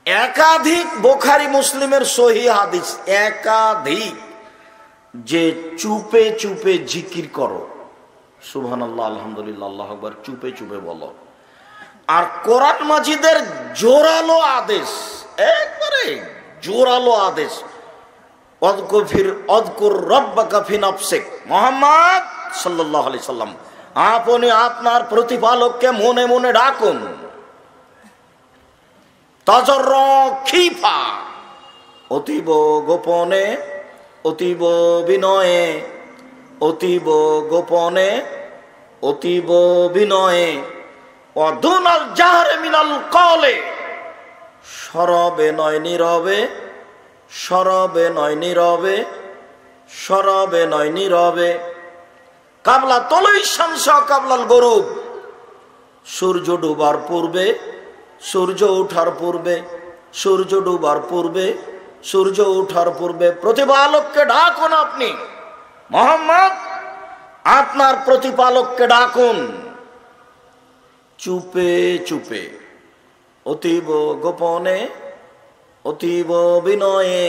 একাধিক বুখারী মুসলিমের সহিহ হাদিস, একাধিক, যে চুপে চুপে জিকির করো, সুবহানাল্লাহ, আলহামদুলিল্লাহ, আল্লাহু আকবার, চুপে চুপে বলো। আর কোরআন মাজিদের জোরালো আদেশ, একবারে জোরালো আদেশ, অযকুর রাব্বাকা ফি নাফসিক, মুহাম্মদ সাল্লাল্লাহু আলাইহি সাল্লাম, আপনি আপনার প্রতিপালককে মনে মনে ডাকুন। তাজাররা খিফা, অতীব গোপনে, অতীব বিনয়ে, অতীব গোপনে, অতীব বিনয়ে, অদুনাল জাহরে মিনাল কওলে, সরবে নয় নীরবে, সরবে নয় নীরবে, সরবে নয় নীরবে, কাবলা তলই শামস কাবলাল গরুব, সূর্য ডুবার পূর্বে, সূর্য ওঠার পূর্বে, সূর্য ডুবার পূর্বে, সূর্য ওঠার পূর্বে প্রতিপালককে ডাকুন। আপনি মুহাম্মদ আপনার প্রতিপালককে ডাকুন চুপে চুপে, অতীব গোপনে, অতীব বিনয়ে,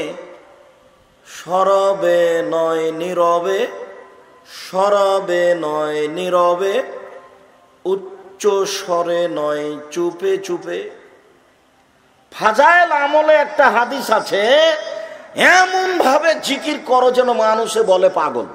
সরবে নয় নীরবে, সরবে নয় নীরবে, উচ্চ স্বরে নয় চুপে চুপে। ফাজাইল আমলে একটা হাদিস আছে, এমন ভাবে জিকির করো যেন মানুষে বলে পাগল,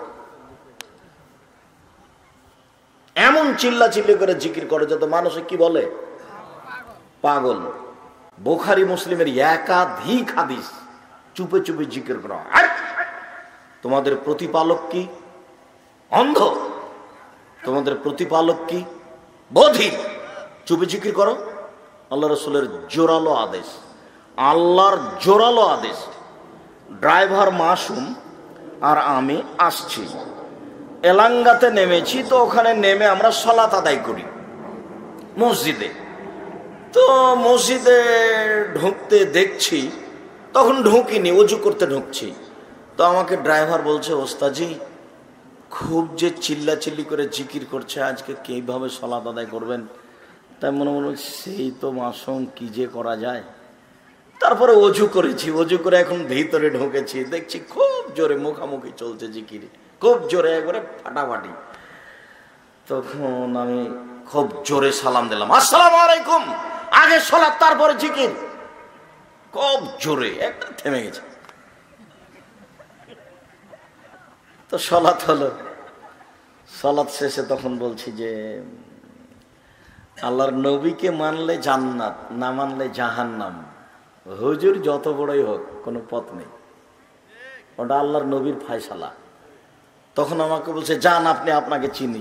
এমন চিল্লা চিল্লি করে জিকির করো যাতে মানুষে কি বলে, পাগল। বুখারী মুসলিমের একাধিক হাদিস, চুপে চুপে জিকির করো। তোমাদের প্রতিপালক কি অন্ধ? তোমাদের প্রতিপালক কি বধির? চুপে জিকির করো। আল্লাহ রসুলের জোরালো আদেশ, আল্লাহর জোরালো আদেশ। ড্রাইভার মাসুম আর আমি আসছি, এলাঙ্গাতে নেমেছি, তো ওখানে নেমে আমরা সালাত আদায় করি মসজিদে। তো মসজিদে ঢুকতে দেখছি, তখন ঢুকিনি, অজু করতে ঢুকছি, তো আমাকে ড্রাইভার বলছে, ওস্তাজি খুব যে চিল্লা চিল্লি করে জিকির করছে, আজকে কিভাবে সালাত আদায় করবেন? তাই মনে মনে সেই তো মাসুম, কি যে করা যায়। তারপরে অজু করেছি, অজু করে এখন ভিতরে ঢুকেছি, দেখছি খুব জোরে মুখামুখি চলছে জিকির, খুব জোরে, একবারে ফাটাফাটি। তখন আমি খুব জোরে সালাম দিলাম, আসসালামু আলাইকুম, আগে সালাত তারপরে জিকির, খুব জোরে, একটা থেমে গেছে। তো সালাত হলো, সালাত শেষে তখন বলছি যে আল্লাহর নবীকে মানলে জান্নাত, না মানলে জাহান্নাম। হুজুর যত বড়ই হোক কোনো পথ নেই, ওটা আল্লাহর নবীর ফায়সালা। তখন আমাকে বলছে, যান আপনি, আপনাকে চিনি।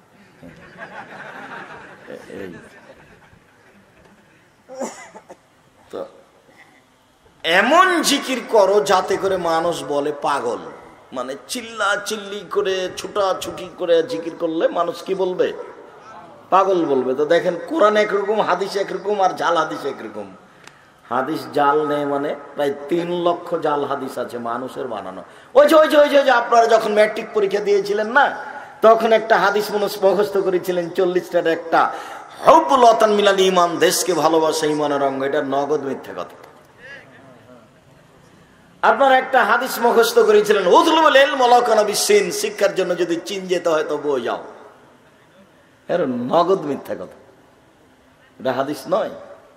তো এমন জিকির করো যাতে করে মানুষ বলে পাগল, মানে চিল্লা চিল্লি করে ছুটাছুটি করে জিকির করলে মানুষ কি বলবে, পাগল বলবে। তো দেখেন, কোরআন একরকম, হাদিস একরকম, আর জাল হাদিস একরকম। হাদিস জাল নেই, মানে প্রায় 3 লক্ষ জাল হাদিস আছে মানুষের বানানো। ওই যে আপনারা যখন ম্যাট্রিক পরীক্ষা দিয়েছিলেন না, তখন একটা হাদিস মানুষ মুখস্থ করেছিলেন 40টার একটা, হুব্বুল ওয়াতান মিনাল ঈমান, দেশকে ভালোবাসা ঈমানের অঙ্গ। এটা নগদ মিথ্যা কথা। আপনারা একটা হাদিস মুখস্থ করেছিলেন, উতলুবুল ইলম ওয়ালাউ কানা বিসসিন, শিক্ষার জন্য যদি চীন যেতে হয় তবুও যাও। এর নগদ মিথ্যা কথা, এটা হাদিস নয়।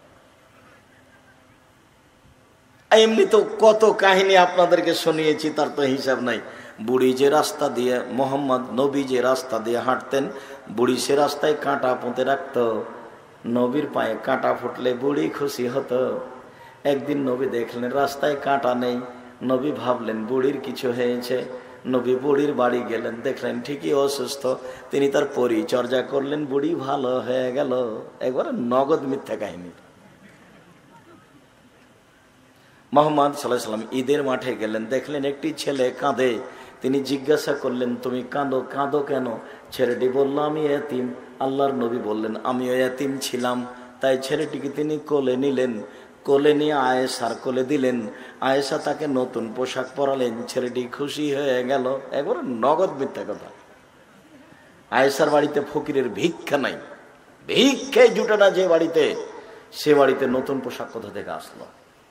এমনি তো কত কাহিনী আপনাদেরকে শুনিয়েছি, তার তো হিসাব নাই। বুড়ি যে রাস্তা দিয়ে, মোহাম্মদ নবী যে রাস্তা দিয়ে হাঁটতেন, বুড়ি সে রাস্তায় কাঁটা পুঁতে রাখতো। নবীর পায়ে কাঁটা ফুটলে বুড়ি খুশি হতো। একদিন নবী দেখলেন রাস্তায় কাঁটা নেই, নবী ভাবলেন বুড়ির কিছু হয়েছে। নবী বুড়ির বাড়ি গেলেন, দেখলেন ঠিকই অসুস্থ। তিনি তার পরিচর্যা করলেন, বুড়ি ভালো হয়ে গেল। একবারে নগদ মিথ্যা কাহিনী। মুহাম্মদ সাল্লাল্লাহু আলাইহি ওয়াসাল্লাম ঈদের মাঠে গেলেন, দেখলেন একটি ছেলে কাঁদে। তিনি জিজ্ঞাসা করলেন, তুমি কাঁদো কেন? ছেলেটি বলল, আমি এতিম। আল্লাহর নবী বললেন, আমিও এতিম ছিলাম। তাই ছেলেটিকে তিনি কোলে নিলেন, কোলে নিয়ে আয়েশার কোলে দিলেন। আয়েশা তাকে নতুন পোশাক পরালেন, ছেলেটি খুশি হয়ে গেল। একবার নগদ মিথ্যা কথা। আয়েশার বাড়িতে ফকিরের ভিক্ষা নাই, ভিক্ষায় জুটে না যে বাড়িতে, সে বাড়িতে নতুন পোশাক কোথা থেকে আসলো?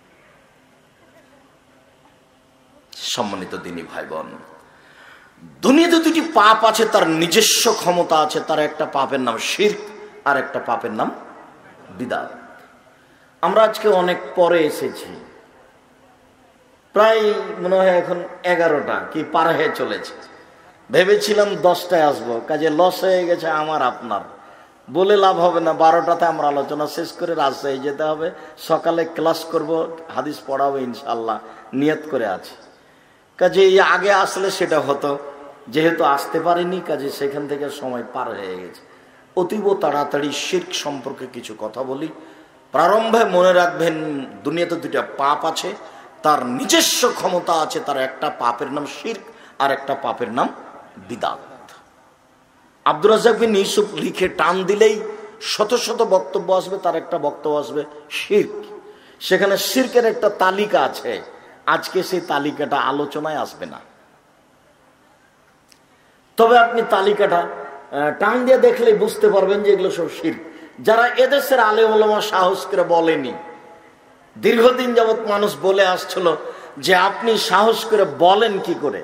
সম্মানিত দিনী ভাই বোন, দুনিয়াতে দুটি পাপ আছে, তার নিজস্ব ক্ষমতা আছে। তার একটা পাপের নাম শিরক, আর একটা পাপের নাম বিদআত। আমরা আজকে অনেক পরে এসেছি, প্রায় মনে হয় এখন 11টা কি পার হয়ে চলেছে। ভেবেছিলাম 10টায় আসবো, কাজে লস হয়ে গেছে আমার আপনার। বলে লাভ হবে না, 12টাতে আমরা আলোচনা শেষ করে রাজশাহী যেতে হবে। সকালে ক্লাস করব, হাদিস পড়াবো ইনশাল্লাহ, নিয়ত করে আছি। কাজে আগে আসলে সেটা হতো, যেহেতু আসতে পারিনি কাজে সেখান থেকে সময় পার হয়ে গেছে। অতীব তাড়াতাড়ি শিরক সম্পর্কে কিছু কথা বলি। প্রারম্ভে মনে রাখবেন, দুনিয়াতে দুইটা পাপ আছে, তার নিজস্ব ক্ষমতা আছে। তার একটা পাপের নাম শিরক, আর একটা পাপের নাম বিদআত। আব্দুর রাজ্জাক বিন ইউসুফ লিখে টান দিলেই শত শত বক্তব্য আসবে, তার একটা বক্তব্য আসবে শিরক। সেখানে শিরকের একটা তালিকা আছে, আজকে সেই তালিকাটা আলোচনায় আসবে না। তবে আপনি তালিকাটা টান দিয়ে দেখলে বুঝতে পারবেন যে এগুলো সব শিরক। যারা এদেশের আলেম ওলামা সাহস করে বলেনি, দীর্ঘদিন যাবৎ মানুষ বলে আসছিল যে আপনি সাহস করে বলেন কি করে।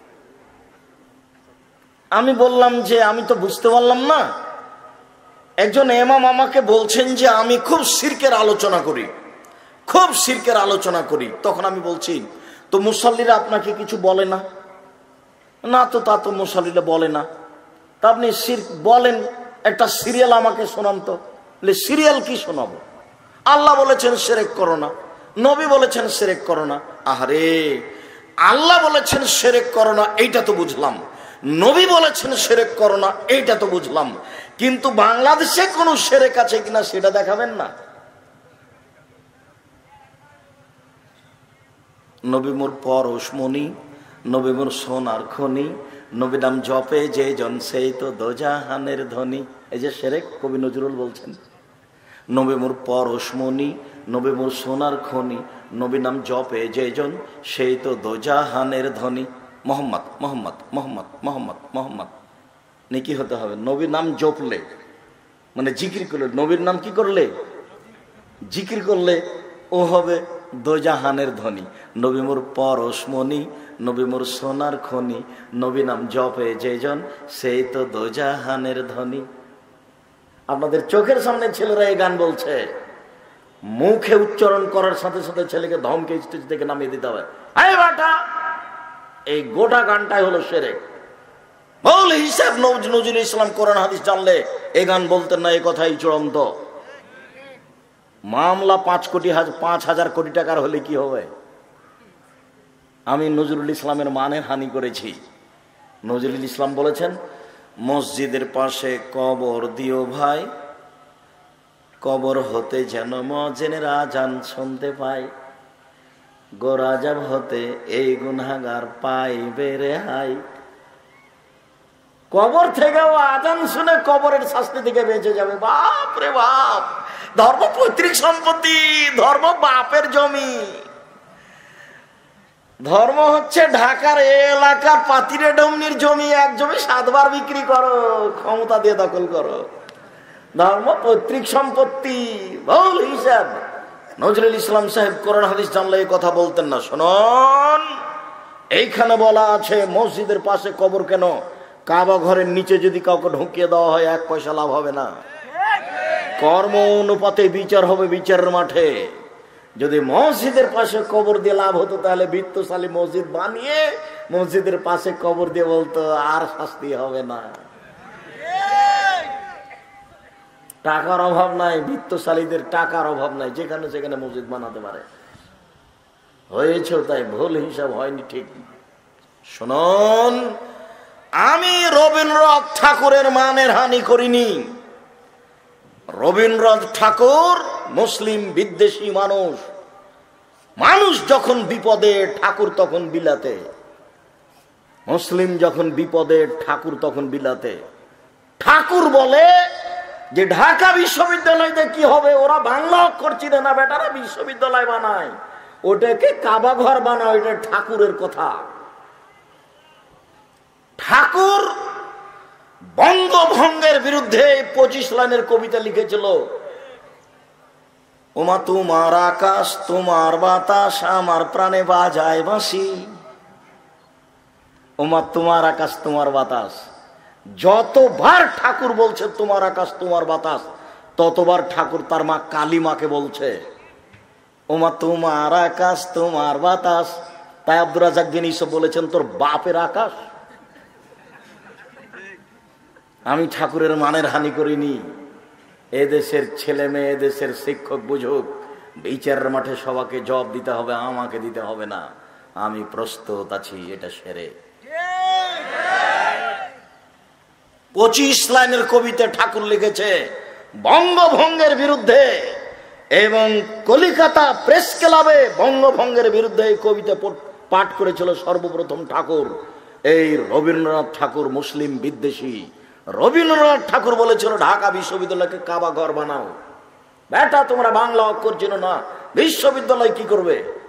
আমি বললাম যে আমি তো বুঝতে পারলাম না। একজন ইমাম আমাকে বলছেন যে আমি খুব শিরকের আলোচনা করি, খুব শিরকের আলোচনা করি। তখন আমি বলছি, তো মুসাল্লিরা আপনাকে কিছু বলে না? না, তো তা তো মুসাল্লিরা বলে না। তা আপনি শিরক বলেন, একটা সিরিয়াল আমাকে শোনান তো। সিরিয়াল কি শোনাবো? আল্লাহ বলেছেন শিরক করো না, নবী বলেছেন শিরক করো না। আহারে, আল্লাহ বলেছেন শিরক করো না, এইটা তো বুঝলাম। নবী বলেছেন শিরক করো না, এইটা তো বুঝলাম। কিন্তু বাংলাদেশে কোন শিরক আছে কিনা সেটা দেখাবেন না। নবী মোর পরশমণি, নবী মোর সোনার খনি, নবী নাম জপে যে জন সেই তো দোজাহানের ধনী। এই যে শিরক, কবি নজরুল বলছেন, নবী মোর পরশমণি, নবী মোর সোনার খনি, নবী নাম জপে যে জন সেই তো দোজাহানের ধনী। মোহাম্মদ মোহাম্মদ মোহাম্মদ মোহাম্মদ মোহাম্মদ নেকি হতে হবে। নবীর নাম জপলে মানে জিকির করলে, নবীর নাম কি করলে? জিকির করলে ও হবে দোজাহানের ধনী। নবী মোর পরশমণি, নবী মোর সোনার খনি, নবী নাম জপে যেজন সেই তো দোজাহানের ধনী। আপনাদের চোখের সামনে ছেলেরা এই গান বলছে, মুখে উচ্চারণ করার সাথে সাথে ছেলেকে ধমকে স্টেজ থেকে নামিয়ে দিতে হবে। এই গোটা গানটাই হলো শিরক। বল হিসাব নজরুল ইসলাম কোরআন হাদিস জানলে এই গান বলতেন না, এই কথাই চূড়ান্ত। মামলা 5,000 কোটি টাকার হলে কি হবে? আমি নজরুল ইসলামের মানের হানি করেছি। নজরুল ইসলাম বলেছেন, মসজিদের পাশে কবর দিও ভাই, কবর হতে যেন মজেনের আজান শুনতে পাই, গোরাজাব হতে এই গুনাহগার পাইবে রেহাই। কবর থেকেও আজান শুনে কবরের শাস্তি থেকে বেঁচে যাবে। বাপ রে বাপ! ধর্ম পৈতৃক সম্পত্তি, ধর্ম বাপের জমি। ধর্ম হচ্ছে ঢাকার এলাকার পাতিরে ডমনির জমি, এক জমি 7 বার বিক্রি করো, ক্ষমতা দিয়ে দখল করো। ধর্ম পৈতৃক সম্পত্তি, বল হিসাব। নজরুল ইসলাম সাহেব কোরআন হাদিস জানলে এই কথা বলতেন না। শুনুন, এইখানে বলা আছে মসজিদের পাশে কবর কেন? কাবা ঘরের নিচে যদি কাউকে ঢুকিয়ে দেওয়া হয় 1 পয়সা লাভ হবে না। কর্ম অনুপাতে বিচার হবে বিচারের মাঠে। যদি মসজিদের পাশে কবর দিয়ে লাভ হতো তাহলে বিত্তশালী মসজিদ বানিয়ে মসজিদের পাশে কবর দিয়ে বলতো আর শাস্তি হবে না। টাকার অভাব নাই, বিত্তশালীদের টাকার অভাব নাই, যেখানে সেখানে মসজিদ বানাতে পারে। হয়েছে তাই, ভুল হিসাব হয়নি ঠিক। শুনুন, আমি রবীন্দ্রনাথ ঠাকুরের মানের হানি করিনি। রবীন্দ্রনাথ ঠাকুর মুসলিম বিদ্বেষী মানুষ। মানুষ যখন বিপদে ঠাকুর তখন বিলাতে, মুসলিম যখন বিপদে ঠাকুর তখন বিলাতে। ঠাকুর বলে যে ঢাকা বিশ্ববিদ্যালয়তে কি হবে? ওরা বাংলা অক্ষর চিনে না, বেটারা বিশ্ববিদ্যালয় বানায়, ওটাকে কাবা ঘর বানায়, ওইটা ঠাকুরের কথা। ঠাকুর বঙ্গভঙ্গের বিরুদ্ধে 25 লাইনের কবিতা লিখেছিল। ওমা তোমার আকাশ তোমার বাতাস আমার প্রাণে বাজায় বাঁশি। ওমা তোমার আকাশ তোমার বাতাস, যতবার ঠাকুর বলছে তোমার আকাশ তোমার বাতাস, ততবার ঠাকুর তার মা কালী মাকে বলছে ওমা তোমার আকাশ তোমার বাতাস। তাই আব্দুর রাজ্জাক বিন ইউসুফ বলেছেন তোর বাপের আকাশ। আমি ঠাকুরের মানের হানি করিনি। এদেশের ছেলে মেয়ে, এদেশের শিক্ষক বুঝুক, বিচারের মাঠে সবাইকে জবাব দিতে হবে, আমাকে দিতে হবে না। আমি প্রস্তুত আছি, এটা সেরে। 25 লাইনের কবিতা ঠাকুর লিখেছে বঙ্গভঙ্গের বিরুদ্ধে, এবং কলিকাতা প্রেস ক্লাবে বঙ্গভঙ্গের বিরুদ্ধে এই কবিতা পাঠ করেছিল সর্বপ্রথম ঠাকুর। এই রবীন্দ্রনাথ ঠাকুর মুসলিম বিদ্বেষী। রবীন্দ্রনাথ ঠাকুর বলেছিল ঢাকা বিশ্ববিদ্যালয়কে কাবা ঘর বানাও। বেটা তোমরা বাংলা অক্ষর চেনো না, বিশ্ববিদ্যালয় কি করবে?